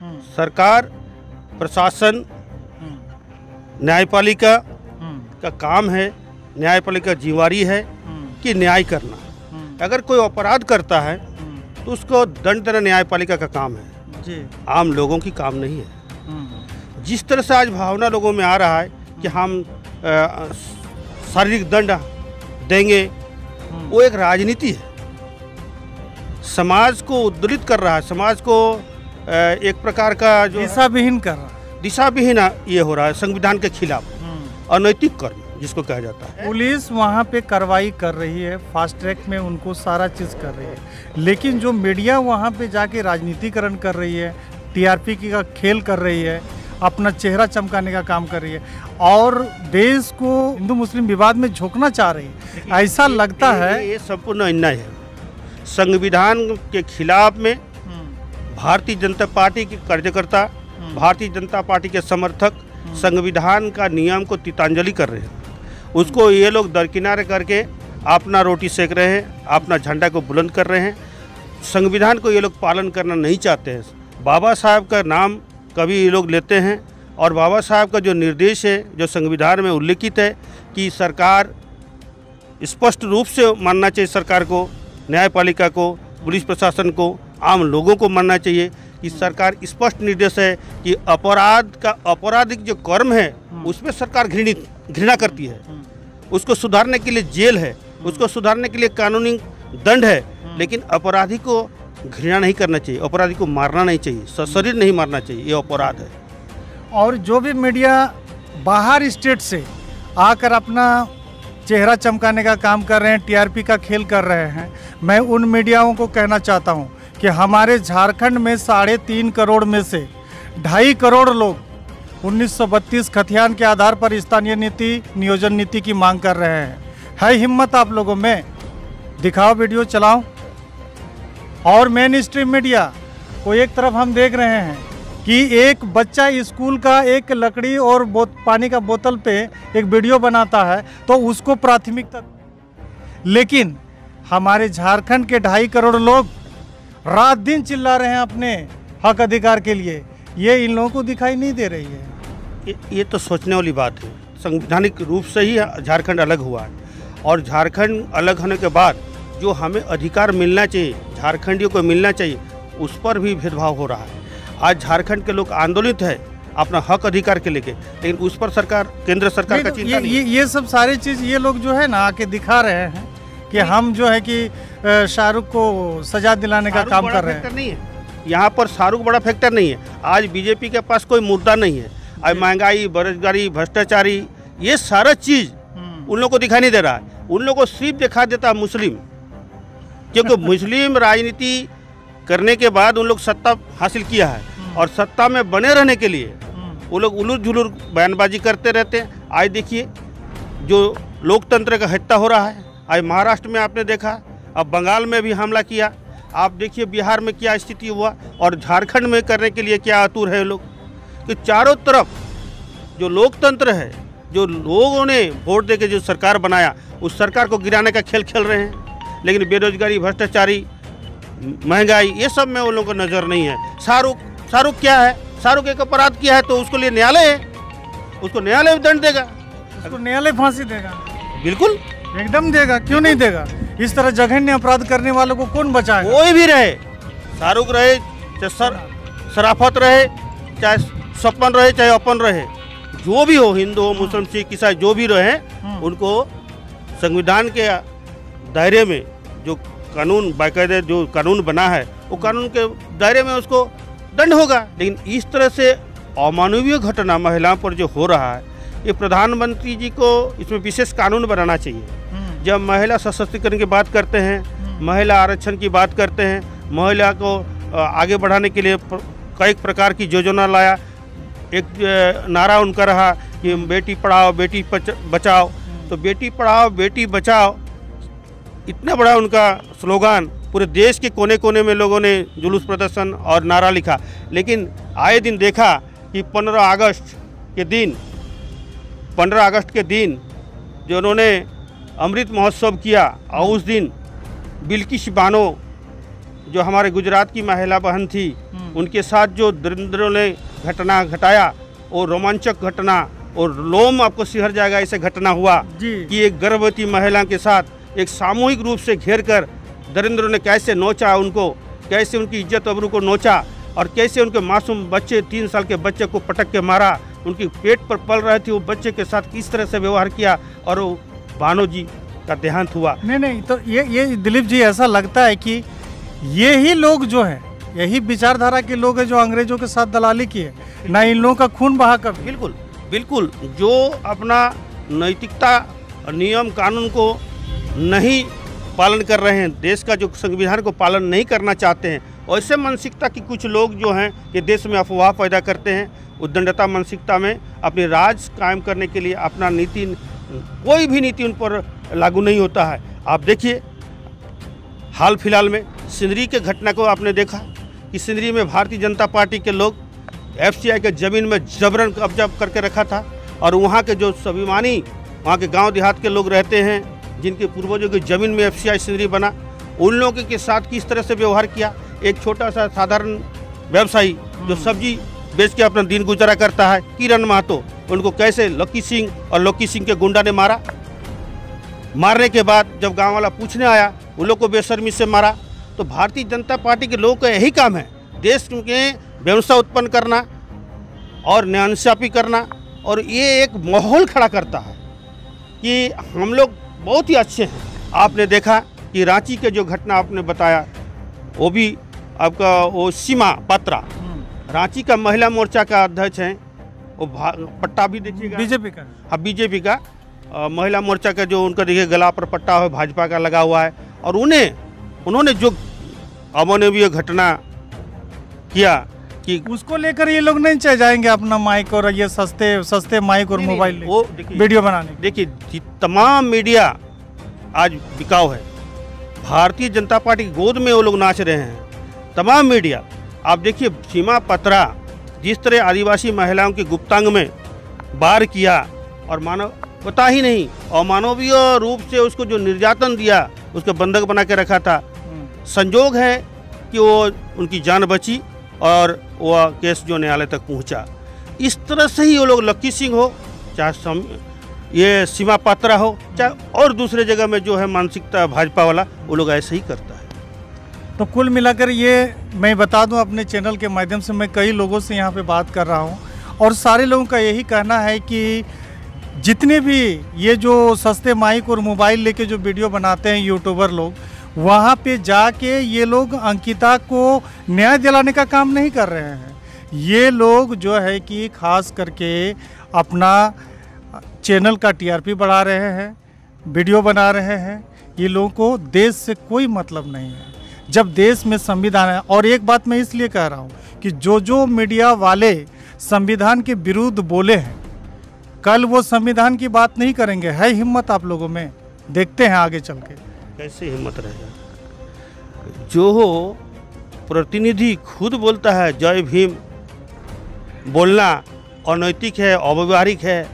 सरकार, प्रशासन, न्यायपालिका का काम है, न्यायपालिका जिम्मेवारी है कि न्याय करना। अगर कोई अपराध करता है तो उसको दंड देना न्यायपालिका का काम है जी, आम लोगों की काम नहीं है। जिस तरह से आज भावना लोगों में आ रहा है कि हम शारीरिक दंड देंगे, वो एक राजनीति है, समाज को उद्दुलित कर रहा है, समाज को एक प्रकार का जो दिशाविहीन कर रहा है, दिशाविहीन ये हो रहा है, संविधान के खिलाफ अनैतिक कर्म जिसको कहा जाता है। पुलिस वहाँ पे कार्रवाई कर रही है, फास्ट ट्रैक में उनको सारा चीज़ कर रही है, लेकिन जो मीडिया वहाँ पे जाके राजनीतिकरण कर रही है, टीआरपी का खेल कर रही है, अपना चेहरा चमकाने का काम कर रही है और देश को हिंदू मुस्लिम विवाद में झोंकना चाह रही है, ऐसा लगता है। ये संपूर्ण अन्याय है। संविधान के खिलाफ में भारतीय जनता पार्टी के कार्यकर्ता, भारतीय जनता पार्टी के समर्थक संविधान का नियम को तितांजलि कर रहे हैं। उसको ये लोग दरकिनारे करके अपना रोटी सेक रहे हैं, अपना झंडा को बुलंद कर रहे हैं। संविधान को ये लोग पालन करना नहीं चाहते हैं। बाबा साहब का नाम कभी ये लोग लेते हैं और बाबा साहब का जो निर्देश है, जो संविधान में उल्लिखित है कि सरकार स्पष्ट रूप से मानना चाहिए, सरकार को, न्यायपालिका को, पुलिस प्रशासन को, आम लोगों को मानना चाहिए कि सरकार स्पष्ट निर्देश है कि आपराधिक जो कर्म है उसमें सरकार घृणा करती है। उसको सुधारने के लिए जेल है, उसको सुधारने के लिए कानूनी दंड है, लेकिन अपराधी को घृणा नहीं करना चाहिए, अपराधी को मारना नहीं चाहिए, सशरीर नहीं मारना चाहिए, ये अपराध है। और जो भी मीडिया बाहर स्टेट से आकर अपना चेहरा चमकाने का काम कर रहे हैं, टीआरपी का खेल कर रहे हैं, मैं उन मीडियाओं को कहना चाहता हूं कि हमारे झारखंड में 3.5 करोड़ में से 2.5 करोड़ लोग 1932 खतियान के आधार पर स्थानीय नीति, नियोजन नीति की मांग कर रहे हैं। है हिम्मत आप लोगों में? दिखाओ, वीडियो चलाओ। और मेन स्ट्रीम मीडिया को एक तरफ हम देख रहे हैं कि एक बच्चा स्कूल का एक लकड़ी और पानी का बोतल पे एक वीडियो बनाता है तो उसको प्राथमिकता, लेकिन हमारे झारखंड के 2.5 करोड़ लोग रात दिन चिल्ला रहे हैं अपने हक अधिकार के लिए, ये इन लोगों को दिखाई नहीं दे रही है। ये तो सोचने वाली बात है। संवैधानिक रूप से ही झारखंड अलग हुआ है और झारखंड अलग होने के बाद जो हमें अधिकार मिलना चाहिए, झारखंडियों को मिलना चाहिए, उस पर भी भेदभाव हो रहा है। आज झारखंड के लोग आंदोलित है अपना हक अधिकार के लेके, लेकिन उस पर सरकार, केंद्र सरकार का चिंता नहीं है। ये सब सारी चीज़ ये लोग जो है ना आके दिखा रहे हैं कि हम जो है कि शाहरुख को सजा दिलाने का काम कर रहे हैं। नहीं है यहाँ पर, शाहरुख बड़ा फैक्टर नहीं है। आज बीजेपी के पास कोई मुद्दा नहीं है। आज महंगाई, बेरोजगारी, भ्रष्टाचारी, ये सारा चीज़ उन लोगों को दिखाई नहीं दे रहा है। उन लोगों को सिर्फ दिखा देता है मुस्लिम, क्योंकि मुस्लिम राजनीति करने के बाद उन लोग सत्ता हासिल किया है और सत्ता में बने रहने के लिए वो लोग उलूर जुलूर बयानबाजी करते रहते हैं। आज देखिए जो लोकतंत्र का हत्या हो रहा है, आज महाराष्ट्र में आपने देखा, अब बंगाल में भी हमला किया, आप देखिए बिहार में क्या स्थिति हुआ और झारखंड में करने के लिए क्या आतुर है लोग। कि चारों तरफ जो लोकतंत्र है, जो लोगों ने वोट देके जो सरकार बनाया, उस सरकार को गिराने का खेल खेल रहे हैं। लेकिन बेरोजगारी, भ्रष्टाचारी, महंगाई, ये सब में उन लोगों को नज़र नहीं है। शाहरुख क्या है? शाहरुख एक अपराध किया है तो उसको लिए न्यायालय है, उसको न्यायालय दंड देगा, उसको न्यायालय फांसी देगा। बिल्कुल एकदम देगा, क्यों नहीं देगा? इस तरह जघन्य अपराध करने वालों को कौन बचाएगा? कोई भी रहे, शाहरुख रहे, चाहे शराफत रहे, चाहे सपन रहे, चाहे अपन रहे, जो भी हो, हिंदू हो, मुस्लिम, सिख, ईसाई, जो भी रहे, उनको संविधान के दायरे में जो कानून, बाकायदे जो कानून बना है, वो कानून के दायरे में उसको दंड होगा। लेकिन इस तरह से अमानवीय घटना महिलाओं पर जो हो रहा है, ये प्रधानमंत्री जी को इसमें विशेष कानून बनाना चाहिए। जब महिला सशक्तिकरण की बात करते हैं, महिला आरक्षण की बात करते हैं, महिला को आगे बढ़ाने के लिए कई प्रकार की योजना लाया। एक नारा उनका रहा कि बेटी पढ़ाओ, बेटी बचाओ। तो बेटी पढ़ाओ, बेटी बचाओ, इतना बड़ा उनका स्लोगान, पूरे देश के कोने कोने में लोगों ने जुलूस प्रदर्शन और नारा लिखा। लेकिन आए दिन देखा कि 15 अगस्त के दिन जो उन्होंने अमृत महोत्सव किया और उस दिन बिल्किस बानो जो हमारे गुजरात की महिला बहन थी, उनके साथ जो दरिंद्रों ने घटना घटाया, वो रोमांचक घटना, और लोम आपको सिहर जाएगा ऐसे घटना हुआ कि एक गर्भवती महिला के साथ एक सामूहिक रूप से घेर कर दरिंद्रों ने कैसे नोचा उनको, कैसे उनकी इज्जत अबरू को नोचा, और कैसे उनके मासूम बच्चे 3 साल के बच्चे को पटक के मारा, उनकी पेट पर पल रहे थे वो बच्चे के साथ किस तरह से व्यवहार किया, और वो भानो जी का देहांत हुआ। नहीं, तो ये दिलीप जी, ऐसा लगता है कि ये ही लोग जो है, यही विचारधारा के लोग हैं जो अंग्रेजों के साथ दलाली की है, ना इन लोगों का खून बहा कभी। बिल्कुल बिल्कुल, जो अपना नैतिकता नियम कानून को नहीं पालन कर रहे हैं, देश का जो संविधान को पालन नहीं करना चाहते हैं, ऐसे मानसिकता की कुछ लोग जो हैं ये देश में अफवाह पैदा करते हैं, उद्दंडता मानसिकता में अपने राज कायम करने के लिए अपना नीति, कोई भी नीति उन पर लागू नहीं होता है। आप देखिए हाल फिलहाल में सिंदरी के घटना को आपने देखा कि सिंदरी में भारतीय जनता पार्टी के लोग एफसीआई के ज़मीन में जबरन कब्जा करके रखा था, और वहाँ के जो स्वाभिमानी वहाँ के गांव देहात के लोग रहते हैं, जिनके पूर्वजों की ज़मीन में एफसीआई सिंदरी बना, उन लोगों के साथ किस तरह से व्यवहार किया। एक छोटा सा साधारण व्यवसायी जो सब्जी बेच के अपना दिन गुजारा करता है, किरण महतो, उनको कैसे लक्की सिंह और लक्की सिंह के गुंडा ने मारा। मारने के बाद जब गांव वाला पूछने आया, उन लोग को बेशर्मी से मारा। तो भारतीय जनता पार्टी के लोगों का यही काम है, देश में व्यवस्था उत्पन्न करना और नाइंसाफ़ी करना, और ये एक माहौल खड़ा करता है कि हम लोग बहुत ही अच्छे हैं। आपने देखा कि रांची के जो घटना आपने बताया, वो भी आपका वो सीमा पात्रा, रांची का महिला मोर्चा का अध्यक्ष हैं, वो पट्टा भी देखिएगा बीजेपी का। हाँ, बीजेपी का महिला मोर्चा का जो उनका देखिए गला पर पट्टा है भाजपा का लगा हुआ है, और उन्होंने जो अमानवीय घटना किया कि उसको लेकर ये लोग नहीं चले जाएंगे अपना माइक और ये सस्ते माइक और मोबाइल वो वीडियो बनाने। देखिए तमाम मीडिया आज बिकाऊ है, भारतीय जनता पार्टी की गोद में वो लोग नाच रहे हैं, तमाम मीडिया। आप देखिए सीमा पत्रा जिस तरह आदिवासी महिलाओं की गुप्तांग में वार किया, और मानवता ही नहीं अमानवीय रूप से उसको जो निर्यातन दिया, उसको बंधक बना के रखा था। संजोग है कि वो उनकी जान बची और वह केस जो न्यायालय तक पहुंचा। इस तरह से ही वो लोग लक्की सिंह हो, चाहे ये सीमा पात्रा हो, चाहे और दूसरे जगह में जो है मानसिकता भाजपा वाला, वो लोग ऐसे ही करता है। तो कुल मिलाकर ये मैं बता दूं, अपने चैनल के माध्यम से मैं कई लोगों से यहाँ पे बात कर रहा हूँ, और सारे लोगों का यही कहना है कि जितने भी ये जो सस्ते माइक और मोबाइल लेके जो वीडियो बनाते हैं यूट्यूबर लोग, वहाँ पे जाके ये लोग अंकिता को न्याय दिलाने का काम नहीं कर रहे हैं। ये लोग जो है कि खास करके अपना चैनल का टीआरपी बढ़ा रहे हैं, वीडियो बना रहे हैं। ये लोगों को देश से कोई मतलब नहीं है, जब देश में संविधान है। और एक बात मैं इसलिए कह रहा हूँ कि जो मीडिया वाले संविधान के विरुद्ध बोले हैं, कल वो संविधान की बात नहीं करेंगे। है हिम्मत आप लोगों में? देखते हैं आगे चल के कैसे हिम्मत रहेगा। जो हो प्रतिनिधि खुद बोलता है जय भीम, बोलना अनैतिक है, अव्यवहारिक है,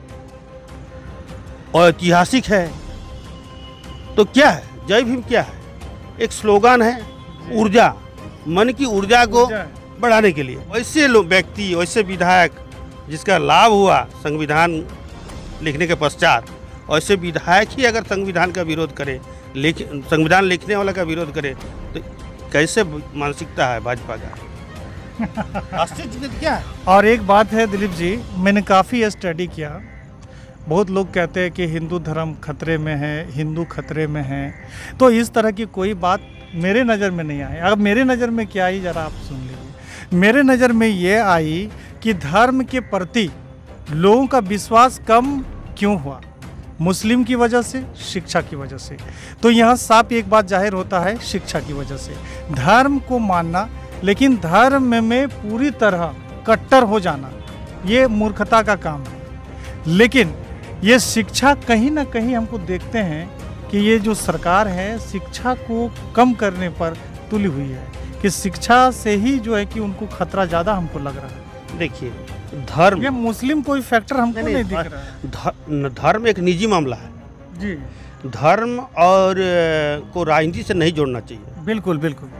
ऐतिहासिक है, तो क्या है जय भीम? क्या है? एक स्लोगन है, ऊर्जा, मन की ऊर्जा को बढ़ाने के लिए। वैसे लोग व्यक्ति, वैसे विधायक जिसका लाभ हुआ संविधान लिखने के पश्चात, ऐसे विधायक ही अगर संविधान का विरोध करे, संविधान लिखने वाला का विरोध करे, तो कैसे मानसिकता है भाजपा का? आश्चर्य क्या है। और एक बात है दिलीप जी, मैंने काफ़ी स्टडी किया, बहुत लोग कहते हैं कि हिंदू धर्म खतरे में है, हिंदू खतरे में है, तो इस तरह की कोई बात मेरे नज़र में नहीं आई। अब मेरे नज़र में क्या आई ज़रा आप सुन लीजिए। मेरे नज़र में ये आई कि धर्म के प्रति लोगों का विश्वास कम क्यों हुआ? मुस्लिम की वजह से, शिक्षा की वजह से। तो यहाँ साफ एक बात जाहिर होता है, शिक्षा की वजह से। धर्म को मानना, लेकिन धर्म में पूरी तरह कट्टर हो जाना, ये मूर्खता का काम है। लेकिन ये शिक्षा कहीं ना कहीं हमको देखते हैं कि ये जो सरकार है शिक्षा को कम करने पर तुली हुई है, कि शिक्षा से ही जो है कि उनको खतरा ज़्यादा हमको लग रहा है। देखिए धर्म, ये मुस्लिम कोई फैक्टर हमको नहीं दिख रहा है। धर्म एक निजी मामला है जी। धर्म और को राजनीति से नहीं जोड़ना चाहिए। बिल्कुल बिल्कुल।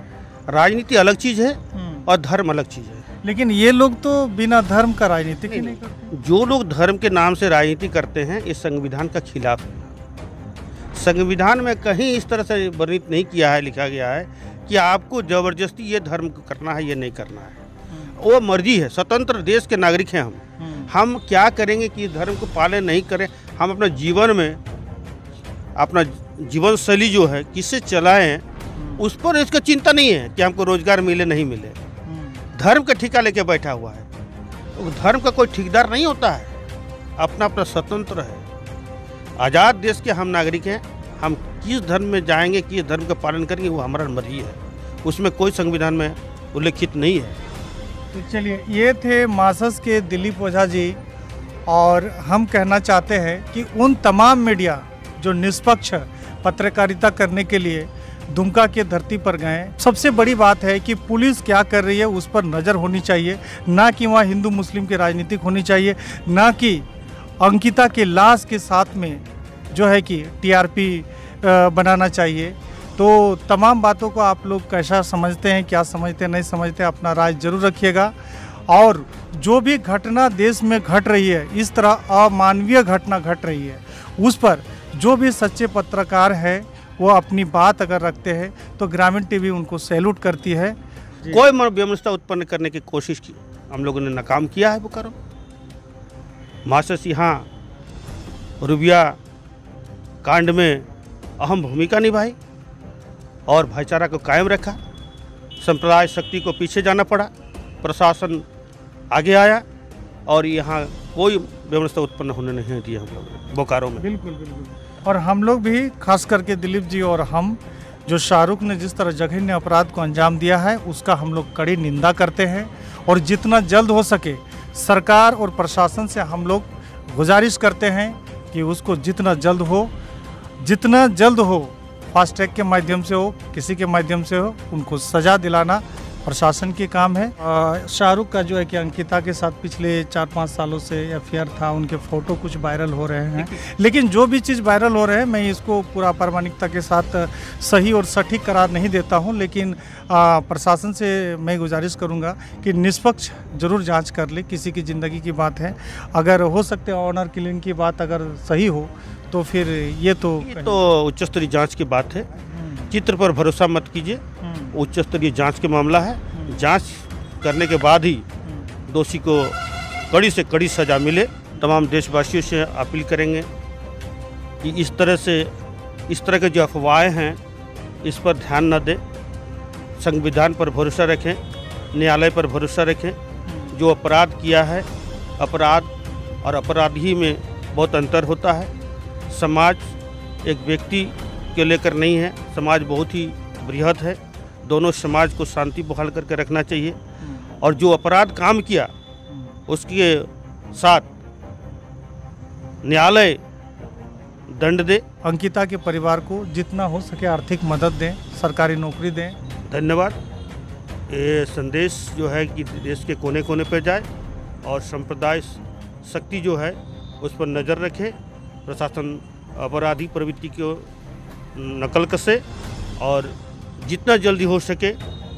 राजनीति अलग चीज़ है और धर्म अलग चीज़ है। लेकिन ये लोग तो बिना धर्म का राजनीति ही नहीं करते। जो लोग धर्म के नाम से राजनीति करते हैं ये संविधान का खिलाफ है। संविधान में कहीं इस तरह से वर्णित नहीं किया है, लिखा गया है कि आपको जबरदस्ती ये धर्म करना है, ये नहीं करना है। वो मर्जी है, स्वतंत्र देश के नागरिक हैं हम क्या करेंगे कि इस धर्म को पालन नहीं करें। हम अपना जीवन में अपना जीवन शैली जो है किससे चलाएं, उस पर इसका चिंता नहीं है कि हमको रोजगार मिले नहीं मिले। धर्म का ठेका लेके बैठा हुआ है। धर्म का कोई ठेकेदार नहीं होता है, अपना अपना स्वतंत्र है। आज़ाद देश के हम नागरिक हैं। हम किस धर्म में जाएंगे, किस धर्म का पालन करेंगे, वो हमारा मर्जी है। उसमें कोई संविधान में उल्लेखित नहीं है। तो चलिए, ये थे मासस के दिलीप ओझा जी। और हम कहना चाहते हैं कि उन तमाम मीडिया जो निष्पक्ष पत्रकारिता करने के लिए दुमका के धरती पर गए, सबसे बड़ी बात है कि पुलिस क्या कर रही है उस पर नज़र होनी चाहिए, ना कि वहाँ हिंदू मुस्लिम की राजनीतिक होनी चाहिए, ना कि अंकिता के लाश के साथ में जो है कि टीआरपी बनाना चाहिए। तो तमाम बातों को आप लोग कैसा समझते हैं, क्या समझते हैं, नहीं समझते, अपना राय जरूर रखिएगा। और जो भी घटना देश में घट रही है, इस तरह अमानवीय घटना घट रही है, उस पर जो भी सच्चे पत्रकार है वो अपनी बात अगर रखते हैं तो ग्रामीण टीवी उनको सैल्यूट करती है। कोई व्यवस्था उत्पन्न करने की कोशिश की हम लोगों ने नाकाम किया है। बोकारो मासस यहाँ रुबिया कांड में अहम भूमिका निभाई और भाईचारा को कायम रखा। संप्रदाय शक्ति को पीछे जाना पड़ा, प्रशासन आगे आया और यहाँ कोई व्यवस्था उत्पन्न होने नहीं दी हम लोगों ने बोकारो में। बिल्कुल बिल्कुल। और हम लोग भी खास करके दिलीप जी और हम, जो शाहरुख ने जिस तरह जघन्य अपराध को अंजाम दिया है उसका हम लोग कड़ी निंदा करते हैं। और जितना जल्द हो सके सरकार और प्रशासन से हम लोग गुजारिश करते हैं कि उसको जितना जल्द हो फास्ट ट्रैक के माध्यम से हो, किसी के माध्यम से हो, उनको सज़ा दिलाना प्रशासन की काम है। शाहरुख का जो है कि अंकिता के साथ पिछले 4-5 सालों से अफेयर था, उनके फ़ोटो कुछ वायरल हो रहे हैं। लेकिन जो भी चीज़ वायरल हो रहे हैं मैं इसको पूरा प्रामाणिकता के साथ सही और सटीक करार नहीं देता हूं। लेकिन प्रशासन से मैं गुजारिश करूंगा कि निष्पक्ष जरूर जांच कर ले। किसी की ज़िंदगी की बात है, अगर हो सकते ऑनर किलिंग की बात अगर सही हो तो फिर ये तो उच्च स्तरीय जाँच की बात है। चित्र पर भरोसा मत कीजिए, उच्च स्तरीय जांच के मामला है। जांच करने के बाद ही दोषी को कड़ी से कड़ी सज़ा मिले। तमाम देशवासियों से अपील करेंगे कि इस तरह के जो अफवाहें हैं इस पर ध्यान न दें, संविधान पर भरोसा रखें, न्यायालय पर भरोसा रखें। जो अपराध किया है, अपराध और अपराधी में बहुत अंतर होता है। समाज एक व्यक्ति के लेकर नहीं है, समाज बहुत ही बृहद है। दोनों समाज को शांति बहाल करके रखना चाहिए और जो अपराध काम किया उसके साथ न्यायालय दंड दे। अंकिता के परिवार को जितना हो सके आर्थिक मदद दें, सरकारी नौकरी दें। धन्यवाद। ये संदेश जो है कि देश के कोने कोने पे जाए और संप्रदाय शक्ति जो है उस पर नज़र रखे। प्रशासन अपराधी प्रवृत्ति को नकल कसे और जितना जल्दी हो सके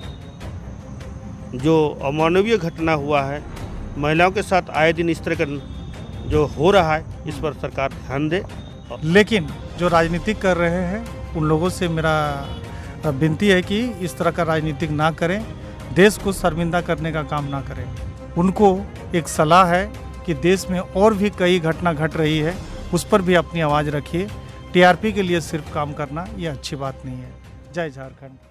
जो अमानवीय घटना हुआ है, महिलाओं के साथ आए दिन इस तरह का जो हो रहा है, इस पर सरकार ध्यान दे। लेकिन जो राजनीतिक कर रहे हैं उन लोगों से मेरा विनती है कि इस तरह का राजनीतिक ना करें, देश को शर्मिंदा करने का काम ना करें। उनको एक सलाह है कि देश में और भी कई घटना घट रही है, उस पर भी अपनी आवाज़ रखिए। टीआरपी के लिए सिर्फ काम करना ये अच्छी बात नहीं है। जय झारखंड।